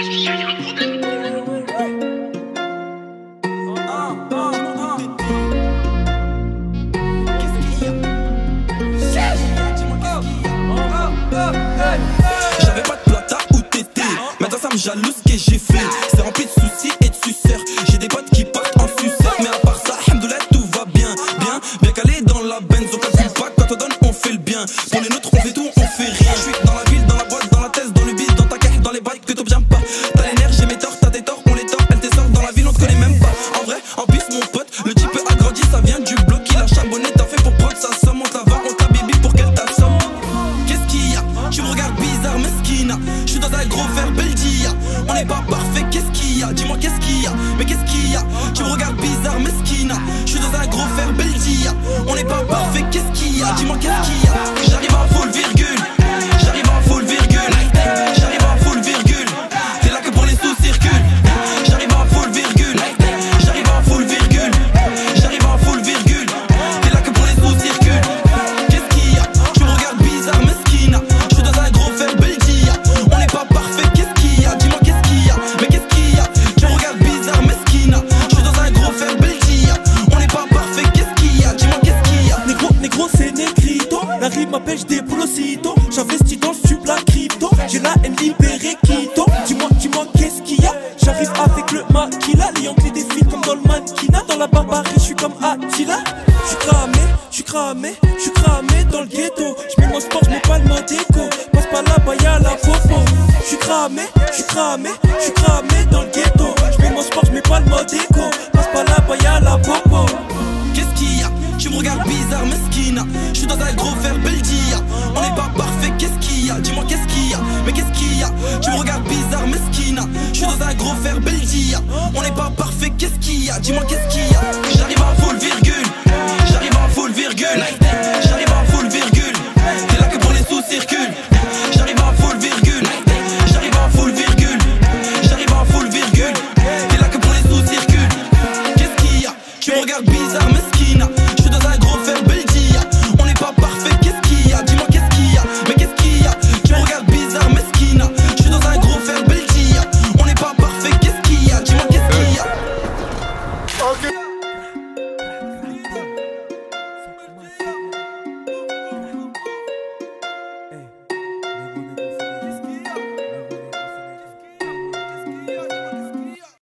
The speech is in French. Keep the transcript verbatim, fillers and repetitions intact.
qu'il y a, il y a un problème. J'avais pas de plata où t'étais. Maintenant ça me jalouse ce que j'ai fait. C'est rempli de soucis et de suceurs. J'ai des potes qui partent en suceur. Mais à part ça, alhamdoulilah, tout va bien. Bien, bien calé dans la benz. On calcule pas, quand on donne, on fait le bien. Pour les nôtres, on fait tout, on fait rien. Je suis dans la ville, dans la boîte, dans la thèse, dans le bide, dans ta caisse, dans les bails que t'obtiens pas. T'as les nerfs, j'ai mes torts, t'as tes torts, on les tord. Elle te sort dans la ville, on te connaît même pas. En vrai, en plus mon pote, le type a grandi, ça vient du bloc. Il a charbonné, t'as fait pour prendre sa somme. On t'a va, on t'a bibi pour qu'elle t'assomme. Qu'est-ce qu'il y a? Tu me regardes bizarre, mesquina. Je suis dans un gros verre Belgia. On n'est pas parfait, qu'est-ce qu'il y a? Dis-moi qu'est-ce qu'il y a? Mais qu'est-ce qu'il y a? Tu me regardes bizarre, mesquina. Je suis dans un gros verre Belgia. On n'est pas parfait, qu'est-ce qu'il y a? Dis-moi qu'est-ce qu'il y a? J'arrive en full virgule. J'arrive en full virgule. J'arrive en full virgule. C'est là que pour les sous circulent. J'arrive en full virgule. J'arrive en full virgule. J'arrive en full virgule. C'est là que pour les sous circulent. Qu'est-ce qu'il y a? Tu me regardes bizarre, mesquina. Je suis dans un gros verre Belgia. On n'est pas parfait, qu'est-ce qu'il y a? Dis-moi qu'est-ce qu'il y a? Mais qu'est-ce qu'il y a? Tu me regardes bizarre, mesquina. Je suis dans un gros verre Belgia. On n'est pas parfait, qu'est-ce qu'il y a? Dis-moi qu'est-ce qu'il y a? Négro, négro, c'est négrito. La rime m'appelle, j'déboule aussitôt. J'investis dans le sub, la crypto. J'ai la haine libérée, quito. Dis-moi, dis-moi, qu'est-ce qu'il y a? J'arrive avec le maquila. Les Yankees défilent comme dans le mannequinat. Dans la barbarie, j'suis comme Attila. J'suis cramé, j'suis cramé, j'suis cramé dans le ghetto. J'mets mon sport, j'mets pas le main déco. Passe pas là-bas, y'a la popo. J'suis cramé, j'suis cramé, j'suis cramé dans le ghetto. J'mets mon sport, j'mets pas le main déco. Passe pas là-bas, y'a la popo. Qu'est-ce qu'il y a? Tu me regardes bizarre, mesquina. Je suis dans un gros verre Belgia. On n'est pas parfait, qu'est-ce qu'il y a? Dis-moi qu'est-ce qu'il y a? Mais qu'est-ce qu'il y a? Tu me regardes bizarre, mesquina. Je suis dans un gros verre Belgia. On n'est pas parfait, qu'est-ce qu'il y a? Dis-moi qu'est-ce qu'il y a? J'arrive en full virgule. J'arrive en full virgule. J'arrive